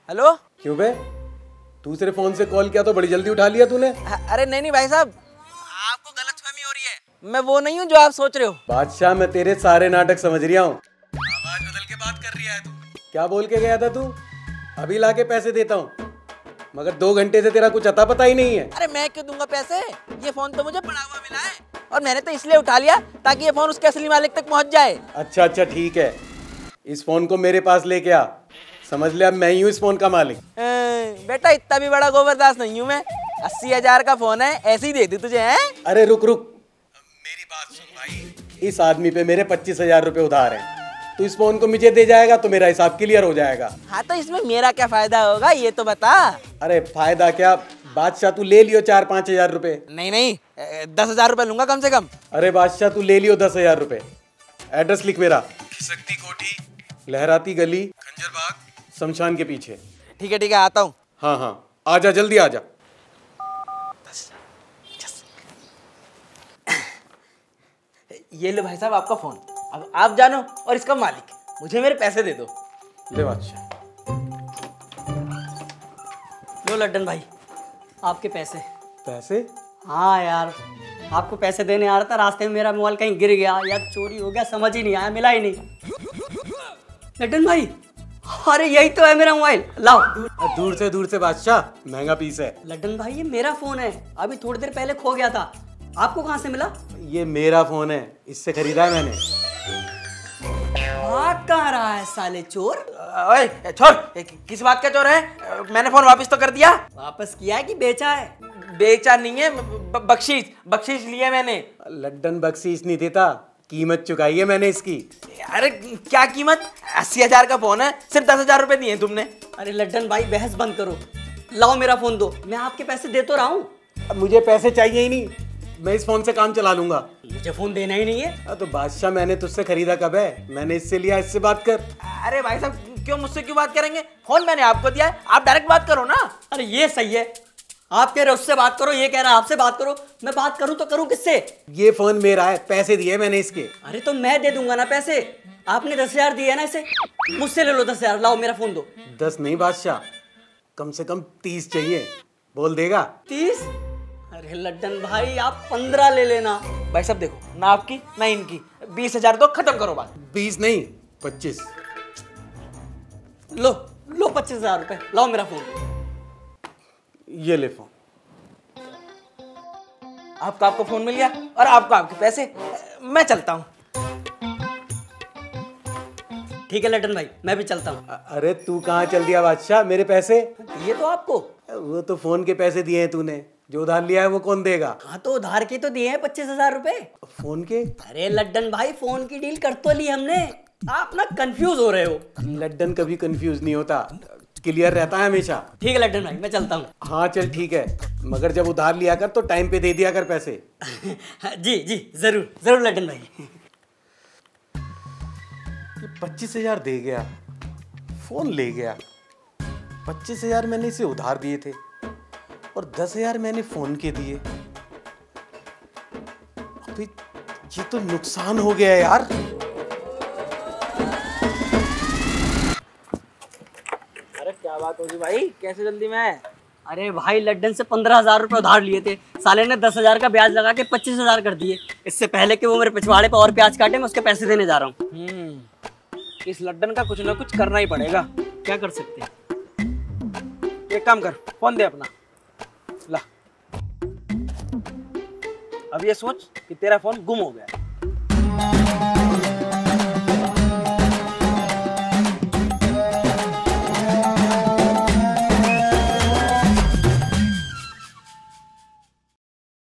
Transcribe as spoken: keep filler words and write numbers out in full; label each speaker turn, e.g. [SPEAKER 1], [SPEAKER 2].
[SPEAKER 1] Hello.
[SPEAKER 2] क्यों बे, दूसरे phone से कॉल किया तो बड़ी जल्दी उठा लिया तूने?
[SPEAKER 1] अरे नहीं नहीं भाई साहब, आपको गलतफहमी हो रही है। मैं वो नहीं हूँ जो आप सोच रहे हो।
[SPEAKER 2] बादशाह, मैं तेरे सारे नाटक समझ रिया हूँ। आवाज बदल के बात कर रिया है तू। क्या बोल के गया था तू? अभी ला के पैसे देता हूँ, मगर दो घंटे से तेरा कुछ अता पता ही नहीं है।
[SPEAKER 1] अरे मैं क्यों दूंगा पैसे? ये फोन तो मुझे पड़ा हुआ मिला है और मैंने तो इसलिए उठा लिया ताकि ये फोन उसके असली मालिक तक पहुंच जाए।
[SPEAKER 2] अच्छा अच्छा ठीक है, इस फोन को मेरे पास लेके आ। समझ ले, अब मैं ही हूँ इस फोन का मालिक।
[SPEAKER 1] बेटा इतना भी बड़ा गोबरदास नहीं हूँ मैं। अस्सी हजार का फोन है, ऐसे ही दे दी तुझे है?
[SPEAKER 2] अरे रुक रुक, मेरी बात सुन भाई। इस आदमी पे मेरे पच्चीस हजार रुपए उधार है। तू इस फोन को मुझे दे जाएगा तो मेरा हिसाब क्लियर हो जाएगा।
[SPEAKER 1] हाँ तो इसमें मेरा क्या फायदा होगा ये तो बता।
[SPEAKER 2] अरे फायदा क्या बादशाह, तू ले लियो चार पाँच हजार रुपए।
[SPEAKER 1] नहीं नहीं, दस हजार रुपए लूंगा कम से कम।
[SPEAKER 2] अरे बादशाह तू ले लियो दस हजार रुपए। एड्रेस लिख मेरा, खिसकती कोठी, लहराती गली, खंजर बाग, शमशान के पीछे।
[SPEAKER 1] ठीक है ठीक है, आता हूँ।
[SPEAKER 2] हाँ हाँ आजा, जल्दी आजा।
[SPEAKER 1] ये लो भाई साहब आपका फोन, अब आप जानो और इसका मालिक। मुझे मेरे पैसे दे दो।
[SPEAKER 2] ले बादशाह।
[SPEAKER 3] लो लड्डन भाई, आपके पैसे।
[SPEAKER 2] पैसे?
[SPEAKER 3] हाँ यार, आपको पैसे देने आ रहा था, रास्ते में मेरा मोबाइल कहीं गिर गया या चोरी हो गया, समझ ही नहीं आया, मिला ही नहीं। लड्डन भाई, अरे यही तो है मेरा मोबाइल, लाओ।
[SPEAKER 2] दूर से दूर से बादशाह, महंगा पीस है।
[SPEAKER 3] लड्डन भाई ये मेरा फोन है, अभी थोड़ी देर पहले खो गया था, आपको कहाँ से मिला?
[SPEAKER 2] ये मेरा फोन है, इससे खरीदा है मैंने।
[SPEAKER 3] भाग कहाँ रहा है साले चोर?
[SPEAKER 1] ओए छोड़, किस बात का चोर है? मैंने फोन वापस तो कर दिया।
[SPEAKER 3] वापस किया है कि बेचा है?
[SPEAKER 1] बेचा नहीं है, ब- बख्शीश बख्शीश लिया मैंने।
[SPEAKER 2] लड्डन बख्शीश नहीं देता, कीमत चुकाई है मैंने इसकी।
[SPEAKER 1] अरे क्या कीमत? अस्सी हजार का फोन है, सिर्फ दस हजार रुपए दिए तुमने।
[SPEAKER 3] अरे लड्डन भाई बहस बंद करो, लाओ मेरा फोन दो, मैं आपके पैसे दे तो रहा हूँ।
[SPEAKER 2] अब मुझे पैसे चाहिए ही नहीं, मैं इस फोन से काम चला लूंगा।
[SPEAKER 3] मुझे फोन देना ही नहीं है।
[SPEAKER 2] आ, तो बादशाह मैंने तुझसे खरीदा कब है? मैंने इससे लिया, इससे बात कर।
[SPEAKER 1] अरे भाई साहब क्यों मुझसे क्यों बात करेंगे? फोन मैंने आपको दिया है, आप डायरेक्ट बात करो ना।
[SPEAKER 3] अरे ये सही है, आप कह रहे हो उससे बात करो, ये कह रहा है आपसे बात करो, मैं बात करूं तो करूं किससे?
[SPEAKER 2] ये फोन मेरा है, पैसे दिए मैंने इसके।
[SPEAKER 3] अरे तो मैं दे दूंगा ना पैसे, आपने दस हजार दिए ना इसे, मुझसे ले लो दस हजार, लाओ मेरा फोन दो।
[SPEAKER 2] दस नहीं बादशाह, कम से कम तीस चाहिए, बोल देगा?
[SPEAKER 3] तीस? अरे लड्डन भाई आप पंद्रह ले लेना।
[SPEAKER 1] भाई साहब देखो, ना आपकी ना इनकी, बीस हजार तो खत्म करो बात।
[SPEAKER 2] बीस नहीं, पच्चीस।
[SPEAKER 3] लो लो पच्चीस हजार रुपए, लाओ मेरा फोन।
[SPEAKER 2] ये ले फोन।
[SPEAKER 1] आपका आपको फोन मिल गया और आपको आपके पैसे। मैं चलता हूँ।
[SPEAKER 3] ठीक है लड्डन भाई, मैं भी चलता हूँ।
[SPEAKER 2] अरे तू कहाँ चल दिया बादशाह? मेरे पैसे
[SPEAKER 3] ये तो आपको।
[SPEAKER 2] वो तो फोन के पैसे दिए हैं तूने, जो उधार लिया है वो कौन देगा?
[SPEAKER 3] हाँ तो उधार के तो दिए हैं पच्चीस हजार रुपए।
[SPEAKER 2] फोन के?
[SPEAKER 3] अरे लड्डन भाई फोन की डील कर तो ली हमने, आप ना कंफ्यूज हो रहे हो।
[SPEAKER 2] लड्डन कभी कंफ्यूज नहीं होता, क्लियर रहता है हमेशा।
[SPEAKER 3] ठीक है लड्डन भाई, मैं चलता हूँ।
[SPEAKER 2] हाँ चल ठीक है, मगर जब उधार लिया कर तो टाइम पे दे दिया कर पैसे।
[SPEAKER 3] जी जी जरूर जरूर लड्डन भाई।
[SPEAKER 2] पच्चीस हजार दे गया, फोन ले गया। पच्चीस हजार मैंने इसे उधार दिए थे और दस हजार मैंने फोन के दिए। अभी ये तो नुकसान हो गया यार।
[SPEAKER 1] अरे क्या बात होगी भाई, कैसे जल्दी में?
[SPEAKER 3] अरे भाई लड्डन से पंद्रह हजार रुपए उधार लिए थे, साले ने दस हजार का ब्याज लगा के पच्चीस हजार कर दिए। इससे पहले कि वो मेरे पिछवाड़े पर और प्याज काटे, मैं उसके पैसे देने जा रहा हूँ।
[SPEAKER 1] हम्म, इस लड्डन का कुछ ना कुछ करना ही पड़ेगा।
[SPEAKER 3] क्या कर सकते हैं?
[SPEAKER 1] एक काम कर, फोन दे अपना, ला। अब ये सोच कि तेरा फोन गुम हो गया।